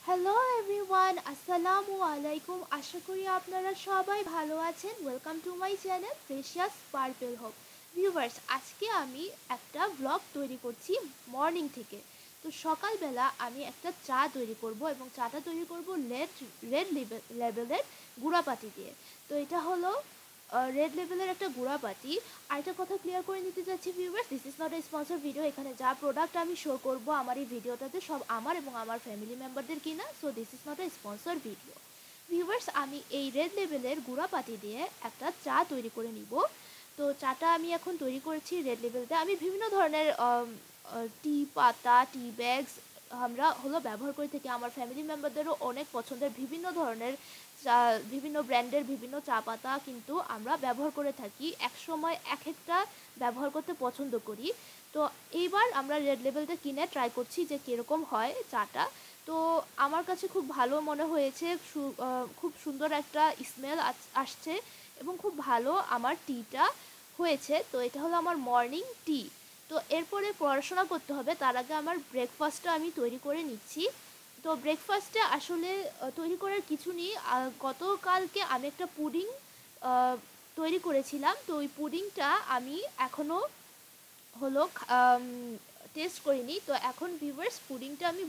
Hello everyone, আসসালামু আলাইকুম। আশা করি আপনারা সবাই ভালো আছেন। Welcome to my channel Precious Purple Hope. Viewers, আজকে আমি একটা ব্লগ তৈরি করছি মর্নিং থেকে। তো সকালবেলা আমি একটা চা তৈরি করব এবং চাটা তৈরি করব রেড লেবেলের গুঁড়াপাতি দিয়ে। তো এটা হলো রেড লেভেলের একটা গুঁড়াপাতি। আর একটা কথা ক্লিয়ার করে নিতে যাচ্ছি viewers, this is not a sponsor video. এখানে যা প্রোডাক্ট আমি শো করব আমার এই ভিডিওটাতে সব আমার এবং আমার ফ্যামিলি মেম্বারদের কিনা। So this is not a sponsor video. Viewers, আমি এই রেড লেভেলের গুঁড়াপাতি দিয়ে একটা চা তৈরি করে নিব। তো চাটা আমি এখন তৈরি করেছি রেড লেভেলতে। আমি বিভিন্ন ধরনের টি পাতা, টি ব্যাগস আমরা ব্যবহার করে থাকি। আমার ফ্যামিলি মেম্বারদেরও অনেক পছন্দের বিভিন্ন ধরনের বিভিন্ন ব্র্যান্ডের বিভিন্ন চা পাতা কিন্তু আমরা ব্যবহার করে থাকি। এক সময় এক একটা ব্যবহার করতে পছন্দ করি। তো এইবার আমরা রেড লেবেলটা কিনে ট্রাই করছি যে কীরকম হয় চাটা। তো আমার কাছে খুব ভালো মনে হয়েছে, খুব সুন্দর একটা স্মেল আসছে এবং খুব ভালো আমার টিটা হয়েছে। তো এটা হলো আমার মর্নিং টি। তো এরপরে পড়াশোনা করতে হবে, তার আগে আমার ব্রেকফাস্টটা আমি তৈরি করে নিচ্ছি। তো ব্রেকফাস্টে আসলে তৈরি করার কিছু নেই। গতকালকে আমি একটা পুডিং তৈরি করেছিলাম। তো ওই পুডিংটা আমি এখনও টেস্ট করিনি। তো এখন ভিউয়ার্স, পুডিংটা আমি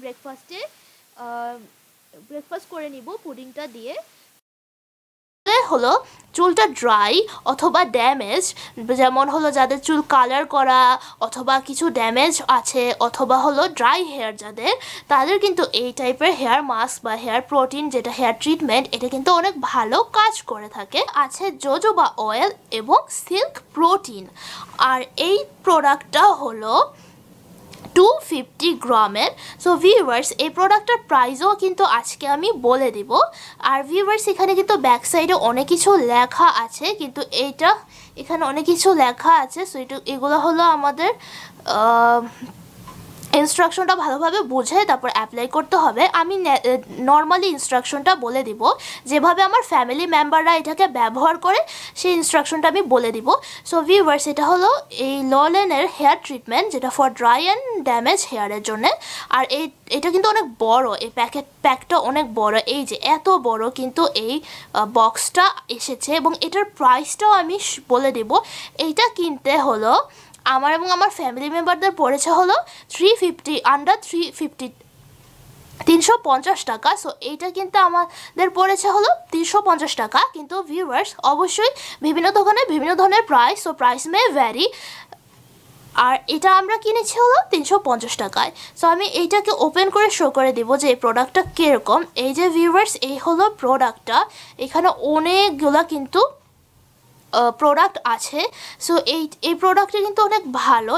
ব্রেকফাস্ট করে নিব পুডিংটা দিয়ে। হলো চুলটা ড্রাই অথবা ড্যামেজ, যেমন হলো যাদের চুল কালার করা অথবা কিছু ড্যামেজ আছে অথবা হলো ড্রাই হেয়ার যাদের, তাদের কিন্তু এই টাইপের হেয়ার মাস্ক বা হেয়ার প্রোটিন যেটা হেয়ার ট্রিটমেন্ট, এটা কিন্তু অনেক ভালো কাজ করে থাকে। আছে জোজোবা অয়েল এবং সিল্ক প্রোটিন। আর এই প্রোডাক্টটা হলো 250 গ্রামের। সো ভিউয়ার্স, এই প্রোডাক্টের প্রাইসও কিন্তু আজকে আমি বলে দিব। আর ভিউয়ার্স, এখানে কিন্তু ব্যাক সাইডে অনেক কিছু লেখা আছে, কিন্তু এখানে অনেক কিছু লেখা আছে। সো এগুলো হলো আমাদের ইনস্ট্রাকশনটা ভালোভাবে বুঝে তারপর অ্যাপ্লাই করতে হবে। আমি নর্মালি ইনস্ট্রাকশনটা বলে দিব, যেভাবে আমার ফ্যামিলি মেম্বাররা এটাকে ব্যবহার করে সেই ইনস্ট্রাকশনটা আমি বলে দিব। সো ভিউয়ার্স, এটা হলো এই ললেনের হেয়ার ট্রিটমেন্ট, যেটা ফর ড্রাই অ্যান্ড ড্যামেজ হেয়ারের জন্যে। আর এটা কিন্তু অনেক বড়, এই প্যাকটা অনেক বড়। এই যে এত বড় কিন্তু এই বক্সটা এসেছে এবং এটার প্রাইসটাও আমি বলে দিব। এইটা কিনতে হলো আমার এবং আমার ফ্যামিলি মেম্বারদের পড়েছে হলো 350 টাকা। সো এইটা কিন্তু আমাদের পড়েছে হলো 350 টাকা। কিন্তু ভিউয়ার্স, অবশ্যই বিভিন্ন দোকানে বিভিন্ন ধরনের price, so price may vary. আর এটা আমরা কিনেছি হলো 350 টাকায়। সো আমি এইটাকে ওপেন করে শো করে দিব যে এই প্রোডাক্টটা কীরকম। এই যে ভিউয়ার্স, এই হলো প্রোডাক্টটা। এখানে অনেকগুলো কিন্তু প্রোডাক্ট আছে। সো এই প্রোডাক্টটা কিন্তু অনেক ভালো।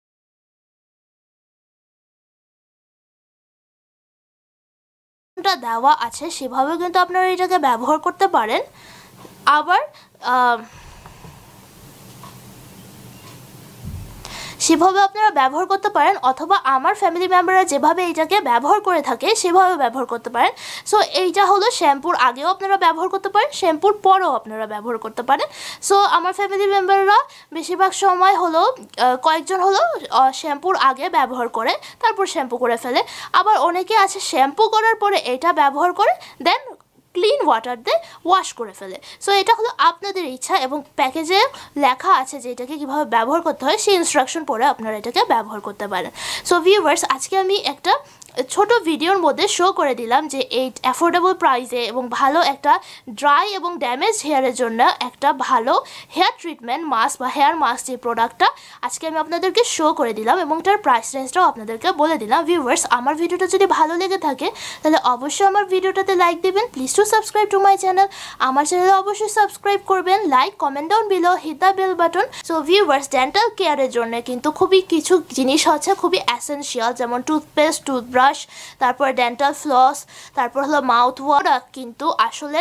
দেওয়া আছে সেভাবে কিন্তু আপনারা এটাকে ব্যবহার করতে পারেন। আবার সেভাবে আপনারা ব্যবহার করতে পারেন, অথবা আমার ফ্যামিলি মেম্বাররা যেভাবে এইটাকে ব্যবহার করে থাকে সেভাবে ব্যবহার করতে পারেন। সো এইটা হলো শ্যাম্পুর আগেও আপনারা ব্যবহার করতে পারেন, শ্যাম্পুর পরেও আপনারা ব্যবহার করতে পারেন। সো আমার ফ্যামিলি মেম্বাররা বেশিরভাগ সময় হলো কয়েকজন হলো শ্যাম্পুর আগে ব্যবহার করে তারপর শ্যাম্পু করে ফেলে। আবার অনেকে আছে শ্যাম্পু করার পরে এটা ব্যবহার করে দেন ক্লিন ওয়াটার দিয়ে ওয়াশ করে ফেলে। সো এটা হলো আপনাদের ইচ্ছা, এবং প্যাকেজে লেখা আছে যে এটাকে কীভাবে ব্যবহার করতে হয়, সেই ইনস্ট্রাকশন পড়ে আপনারা এটাকে ব্যবহার করতে পারেন। সো ভিউয়ার্স, আজকে আমি একটা ছোট ভিডিওর মধ্যে শো করে দিলাম যে এই অ্যাফোর্ডেবল প্রাইসে এবং ভালো একটা ড্রাই এবং ড্যামেজ হেয়ারের জন্য একটা ভালো হেয়ার ট্রিটমেন্ট মাস্ক বা হেয়ার মাস্ক, যে প্রোডাক্টটা আজকে আমি আপনাদেরকে শো করে দিলাম এবং তার প্রাইস রেঞ্জটাও আপনাদেরকে বলে দিলাম। ভিউয়ার্স, আমার ভিডিওটা যদি ভালো লেগে থাকে তাহলে অবশ্যই আমার ভিডিওটাতে লাইক দেবেন। Please to subscribe to my channel. আমার চ্যানেলে অবশ্যই সাবস্ক্রাইব করবেন, like, comment down below, hit the bell button. So viewers, dental কেয়ারের জন্য কিন্তু খুবই কিছু জিনিস হচ্ছে খুবই এসেনশিয়াল, যেমন টুথপেস্ট, টুথব্রাশ, তারপর ডেন্টাল ফ্লস, তারপর হলো মাউথ ওয়াশ কিন্তু আসলে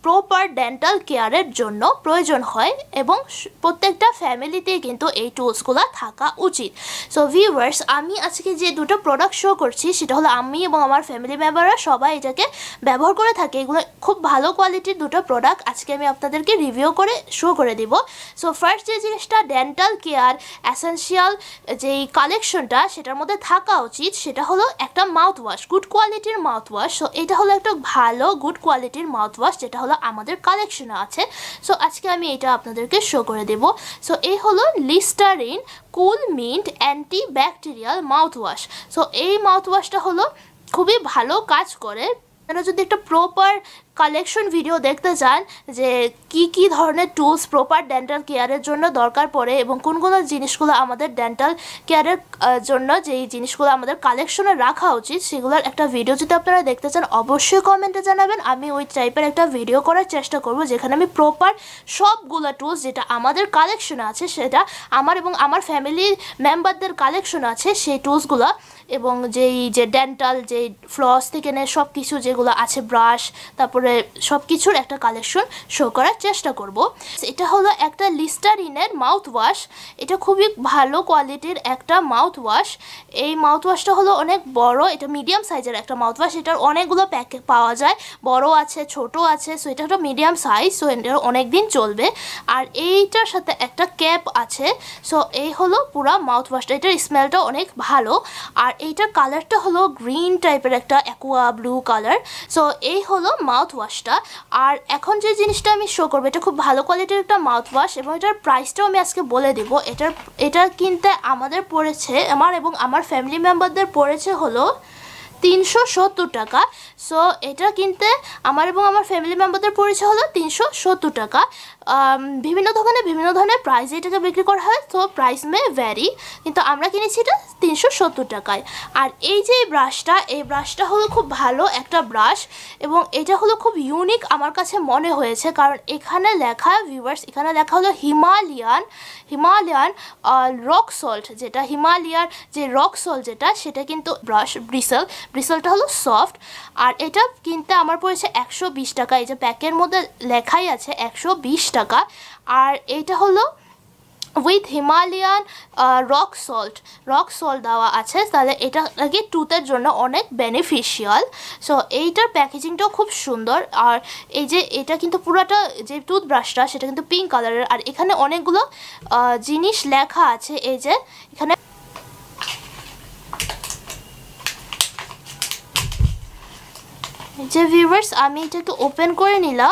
প্রপার ডেন্টাল কেয়ারের জন্য প্রয়োজন হয় এবং প্রত্যেকটা ফ্যামিলিতেই কিন্তু এই টুলসগুলো থাকা উচিত। সো ভিউয়ার্স, আমি আজকে যে দুটো প্রোডাক্ট শো করছি সেটা হলো আমি এবং আমার ফ্যামিলি মেম্বাররা সবাই এটাকে ব্যবহার করে থাকে। এগুলো খুব ভালো কোয়ালিটির দুটো প্রোডাক্ট আজকে আমি আপনাদেরকে রিভিউ করে শো করে দিব। সো ফার্স্ট যে জিনিসটা ডেন্টাল কেয়ার এসেনশিয়াল যেই কালেকশনটা সেটার মধ্যে থাকা উচিত সেটা হলো একটা মাউথ ওয়াশ, গুড কোয়ালিটির মাউথ ওয়াশ। সো এটা হলো একটা ভালো গুড কোয়ালিটির মাউথ ওয়াশ যেটা হলো আমাদের কালেকশনে আছে। সো আজকে আমি এটা আপনাদেরকে শো করে দেব। সো এই হলো Listerine cool mint anti bacterial mouth wash. So এই মাউথ ওয়াশটা হলো খুবই ভালো কাজ করে। আপনারা যদি একটা প্রপার কালেকশন ভিডিও দেখতে চান যে কি ধরনের টুলস প্রপার ডেন্টাল কেয়ারের জন্য দরকার পড়ে এবং কোন জিনিসগুলো আমাদের ডেন্টাল কেয়ারের জন্য যেই জিনিসগুলো আমাদের কালেকশনে রাখা উচিত সেগুলোর একটা ভিডিও যদি আপনারা দেখতে চান অবশ্যই কমেন্টে জানাবেন। আমি ওই টাইপের একটা ভিডিও করার চেষ্টা করব যেখানে আমি প্রপার সবগুলো টুলস যেটা আমাদের কালেকশনে আছে সেটা আমার এবং আমার ফ্যামিলির মেম্বারদের কালেকশনে আছে সেই টুলসগুলো এবং যে ডেন্টাল যে ফ্লস থেকে নিয়ে সব কিছু যেগুলো আছে ব্রাশ তারপরে সব কিছুর একটা কালেকশন শো করার চেষ্টা করব। এটা হলো একটা লিস্টারিনের মাউথ ওয়াশ। এটা খুবই ভালো কোয়ালিটির একটা মাউথ ওয়াশ। এই মাউথ ওয়াশটা হলো অনেক বড়, এটা মিডিয়াম সাইজের একটা মাউথ ওয়াশ। এটার অনেকগুলো প্যাকেট পাওয়া যায়, বড় আছে ছোট আছে। সো এটা একটা মিডিয়াম সাইজ, সো এটা অনেক দিন চলবে। আর এইটার সাথে একটা ক্যাপ আছে। সো এই হলো পুরো মাউথ ওয়াশটা। এটার স্মেলটা অনেক ভালো আর এইটার কালারটা হলো গ্রিন টাইপের একটা অ্যাকোয়া ব্লু কালার। সো এই হলো মাউথ ওয়াশটা। আর এখন যে জিনিসটা আমি শো করবো এটা খুব ভালো কোয়ালিটির একটা মাউথ ওয়াশ এবং এটার প্রাইসটাও আমি আজকে বলে দেবো। এটা কিনতে আমাদের পড়েছে, আমার এবং আমার ফ্যামিলি মেম্বারদের পড়েছে হলো 370 টাকা। সো এটা কিনতে আমার এবং আমার ফ্যামিলি মেম্বারদের পড়েছে হলো 370 টাকা। বিভিন্ন দোকানে বিভিন্ন ধরনের প্রাইসে এটাকে বিক্রি করা হয়, তো প্রাইস মে ভ্যারি, কিন্তু আমরা কিনেছি এটা 370 টাকায়। আর এই যে এই ব্রাশটা হলো খুব ভালো একটা ব্রাশ এবং এটা হলো খুব ইউনিক আমার কাছে মনে হয়েছে কারণ এখানে লেখা ভিউয়ার্স, এখানে লেখা হলো হিমালয়ান রক সল্ট, যেটা হিমালয়ার যে রক সল্ট যেটা সেটা কিন্তু ব্রাশ ব্রিসেলটা হলো সফট। আর এটা কিনতে আমার পড়েছে 120 টাকা। এই যে প্যাকের মধ্যে লেখাই আছে 120 টাকা। আর এইটা হলো উইথ হিমালয়ান রক সল্ট দেওয়া আছে, তাহলে এটা নাকি টুথের জন্য অনেক বেনিফিশিয়াল। সো এইটার প্যাকেজিংটাও খুব সুন্দর। আর এই যে এটা কিন্তু পুরোটা যে টুথব্রাশটা সেটা কিন্তু পিঙ্ক কালারের। আর এখানে অনেকগুলো জিনিস লেখা আছে। এই যে এখানে যে ভিউয়ার্স আমি এটা একটু ওপেন করে নিলাম।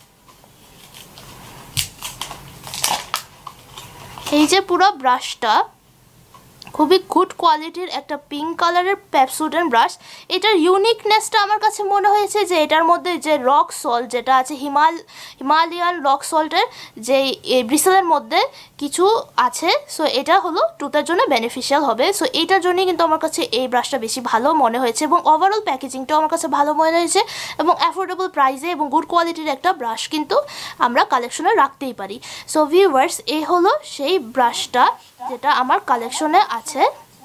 এই যে পুরো ব্রাশটা খুবই গুড কোয়ালিটির একটা পিঙ্ক কালারের পেপসোডেন্ট ব্রাশ। এটার ইউনিকনেসটা আমার কাছে মনে হয়েছে যে এটার মধ্যে যে রক সল্ট যেটা আছে হিমালয়ান রক সল্টের যে ব্রিসেলের মধ্যে কিছু আছে। সো এটা হলো টুথের জন্য বেনিফিশিয়াল হবে। সো এইটার জন্যই কিন্তু আমার কাছে এই ব্রাশটা বেশি ভালো মনে হয়েছে এবং ওভারঅল প্যাকেজিংটাও আমার কাছে ভালো মনে হয়েছে এবং অ্যাফোর্ডেবল প্রাইসে এবং গুড কোয়ালিটির একটা ব্রাশ কিন্তু আমরা কালেকশনে রাখতেই পারি। সো ভিউয়ার্স, এই হলো সেই ব্রাশটা যেটা আমার কালেকশনে আছে।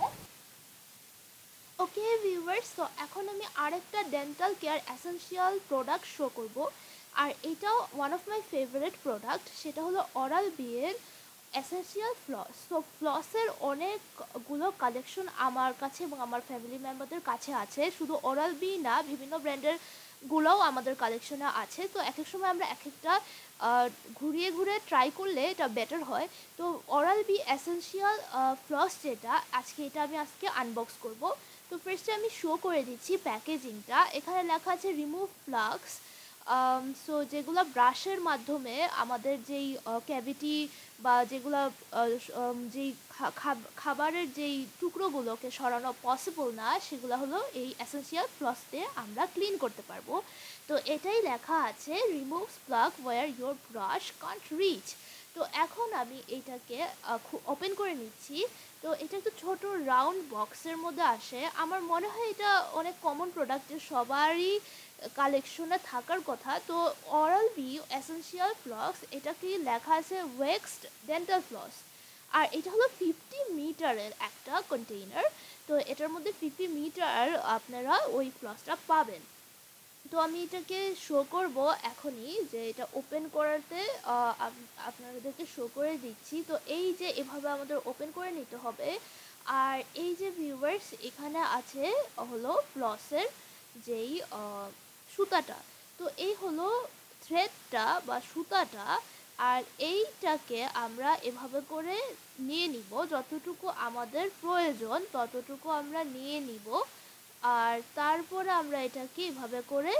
ওকে ভিউয়ার্স, তো এখন আমি আরেকটা dental care essential product show করব। আর এটাও one of my favourite product, সেটা হলো ওরাল বি এর এসেনশিয়াল ফ্লস। তো ফ্লসের অনেকগুলো কালেকশন আমার কাছে এবং আমার ফ্যামিলি মেম্বারদের কাছে আছে। শুধু ওরাল বি না, বিভিন্ন ব্র্যান্ডের গুলোও আমাদের কালেকশনে আছে। তো এক এক সময় আমরা এক একটা ঘুরিয়ে ট্রাই করলে এটা বেটার হয়। তো ওরাল বি এসেনশিয়াল ফ্লস যেটা আজকে আনবক্স করব। তো ফার্স্টে আমি শো করে দিচ্ছি প্যাকেজিংটা। এখানে লেখা আছে রিমুভ প্লাগস। সো যেগুলো ব্রাশের মাধ্যমে আমাদের যেই ক্যাভিটি বা যেগুলো যেই খাবারের যেই টুকরোগুলোকে সরানো পসিবল না সেগুলো হলো এই এসেনশিয়াল ফ্লস দিয়ে আমরা ক্লিন করতে পারবো। তো এটাই লেখা আছে removes plaque where your brush can't reach. তো এখন আমি এইটাকে ওপেন করে নিচ্ছি। তো এটা একটু ছোট রাউন্ড বক্সের মধ্যে আসে। আমার মনে হয় এটা অনেক কমন প্রোডাক্ট, সবারই কালেকশনে থাকার কথা। তো ওরাল বি এসেনশিয়াল ফ্লস, এটা কি লেখা আছে ওয়েক্সড ডেন্টাল ফ্লস। আর এটা হলো 50 মিটারের একটা কন্টেইনার। তো এটার মধ্যে 50 মিটার আপনারা ওই ফ্লসটা পাবেন। তো আমি এটাকে শো করব এখনই, যে এটা ওপেন করাতে আপনাদেরকে শো করে দিচ্ছি। তো এই যে এভাবে আমাদের ওপেন করে নিতে হবে। আর এই যে ভিউয়ার্স, এখানে আছে হলো ফ্লসের যেই সুতাটা। তো এই হলো থ্রেডটা বা সুতাটা। আর এইটাকে আমরা এভাবে করে নিয়ে নিব, যতটুকু আমাদের প্রয়োজন ততটুকু আমরা নিয়ে নিব। আর তারপরে আমরা এটাকে এভাবে করে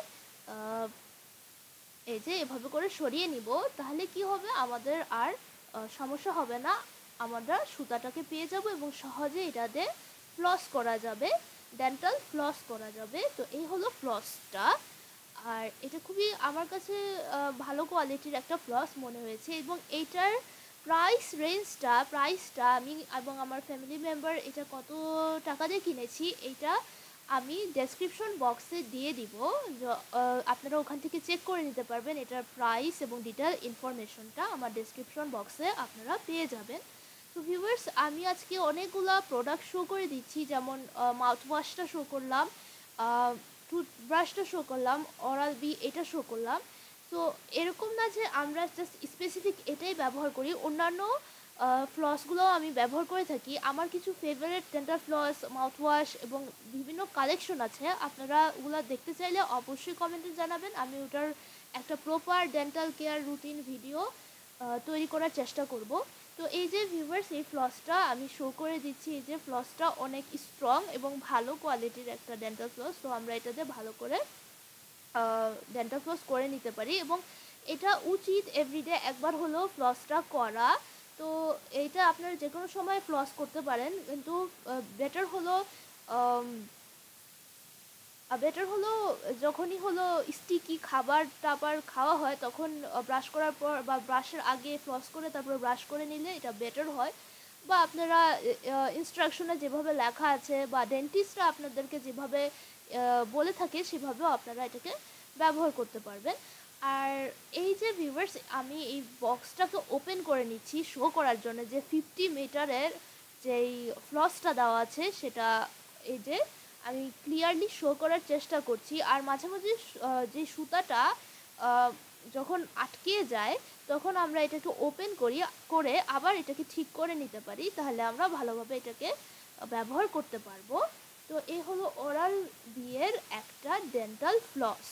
এই যে এভাবে করে সরিয়ে নিব। তাহলে কি হবে, আমাদের আর সমস্যা হবে না। আমরা সুতাটাকে পেয়ে যাব এবং সহজে এটাতে ফ্লস করা যাবে, ডেন্টাল ফ্লস করা যাবে। তো এই হলো ফ্লসটা। আর এটা খুবই আমার কাছে ভালো কোয়ালিটির একটা ফ্লস মনে হয়েছে। এবং এইটার প্রাইসটা আমি এবং আমার ফ্যামিলি মেম্বার এটা কত টাকা দিয়ে কিনেছি, এইটা আমি ডেসক্রিপশন বক্সে দিয়ে দিব। আপনারা ওখান থেকে চেক করে নিতে পারবেন। এটার প্রাইস এবং ডিটেল ইনফরমেশনটা আমার ডেসক্রিপশন বক্সে আপনারা পেয়ে যাবেন। তো ভিউয়ার্স, আমি আজকে অনেকগুলো প্রোডাক্ট শো করে দিচ্ছি, যেমন মাউথওয়াশটা শো করলাম, টুথব্রাশটা শো করলাম, ওরাল বি এটা শো করলাম। তো এরকম না যে আমরা জাস্ট স্পেসিফিক এটাই ব্যবহার করি, অন্যান্য ফ্লসগুলোও আমি ব্যবহার করে থাকি। আমার কিছু ফেভারিট ডেন্টাল ফ্লস, মাউথওয়াশ এবং বিভিন্ন কালেকশন আছে। আপনারা ওগুলো দেখতে চাইলে অবশ্যই কমেন্টে জানাবেন। আমি ওটার একটা proper dental care routine video তৈরি করার চেষ্টা করব। তো এই যে ভিউয়ার্স, এই ফ্লসটা আমি শো করে দিচ্ছি। এই যে ফ্লসটা অনেক স্ট্রং এবং ভালো কোয়ালিটির একটা ডেন্টাল ফ্লস। তো আমরা এটাতে ভালো করে ডেন্টাল ফ্লস করে নিতে পারি এবং এটা উচিত এভরিডে একবার হলেও ফ্লসটা করা। তো এইটা আপনারা যে কোনো সময় ফ্লস করতে পারেন, কিন্তু বেটার হলো বেটার হলো যখনই হলো স্টিকি খাবার টাবার খাওয়া হয় তখন ব্রাশ করার পর বা ব্রাশের আগে ফ্লস করে তারপর ব্রাশ করে নিলে এটা বেটার হয়। বা আপনারা ইনস্ট্রাকশনে যেভাবে লেখা আছে বা ডেন্টিস্টরা আপনাদেরকে যেভাবে বলে থাকে সেভাবেও আপনারা এটাকে ব্যবহার করতে পারবেন। আর এই যে ভিউয়ার্স, আমি এই বক্সটাকে ওপেন করে নিচ্ছি শো করার জন্য যে 50 মিটারের যেই ফ্লসটা দেওয়া আছে সেটা এই যে আমি ক্লিয়ারলি শো করার চেষ্টা করছি। আর মাঝে মাঝে যে সুতাটা যখন আটকে যায় তখন আমরা এটাকে ওপেন করে আবার এটাকে ঠিক করে নিতে পারি, তাহলে আমরা ভালোভাবে এটাকে ব্যবহার করতে পারবো। তো এই হলো ওরাল বিয়ের একটা ডেন্টাল ফ্লস।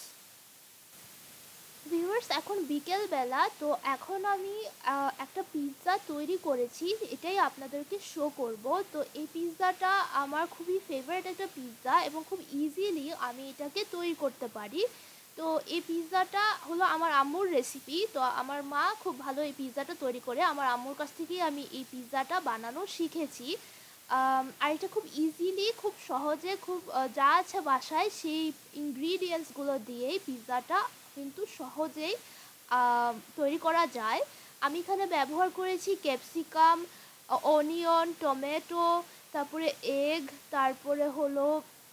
ভিউয়ার্স, এখন বিকেল বেলা। তো এখন আমি একটা পিৎজা তৈরি করেছি, এটাই আপনাদেরকে শো করব। তো এই পিৎজাটা আমার খুবই ফেভারিট একটা পিৎজা এবং খুব ইজিলি আমি এটাকে তৈরি করতে পারি। তো এই পিৎজাটা হলো আমার আম্মুর রেসিপি। তো আমার মা খুব ভালো এই পিৎজাটা তৈরি করে, আমার আম্মুর কাছ থেকেই আমি এই পিৎজাটা বানানো শিখেছি। আর এটা খুব ইজিলি, খুব সহজে, খুব যা আছে বাসায় সেই ইনগ্রিডিয়েন্টসগুলো দিয়েই পিৎজাটা কিন্তু সহজেই তৈরি করা যায়। আমি এখানে ব্যবহার করেছি ক্যাপসিকাম, অনিয়ন, টমেটো, তারপরে এগ, তারপরে হলো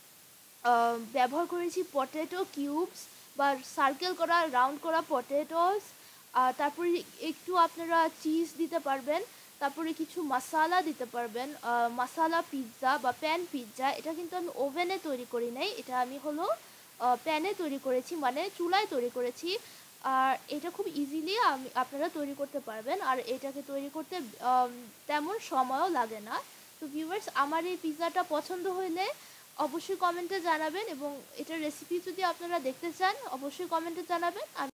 ব্যবহার করেছি পটেটো কিউবস বা সার্কেল করা রাউন্ড করা পটেটোস। তারপরে একটু আপনারা চিজ দিতে পারবেন, তারপরে কিছু মশলা দিতে পারবেন। মশলা পিৎজা বা প্যান পিৎজা, এটা কিন্তু আমি ওভেনে তৈরি করি নাই, এটা আমি হলো প্যানে তৈরি করেছি, মানে চুলায় তৈরি করেছি। আর এটা খুব ইজিলি আপনারা তৈরি করতে পারবেন, আর এটাকে তৈরি করতে তেমন সময়ও লাগে না। তো ভিউয়ার্স, আমার এই পিৎজাটা পছন্দ হলে অবশ্যই কমেন্টে জানাবেন এবং এটার রেসিপি যদি আপনারা দেখতে চান অবশ্যই কমেন্টে জানাবেন।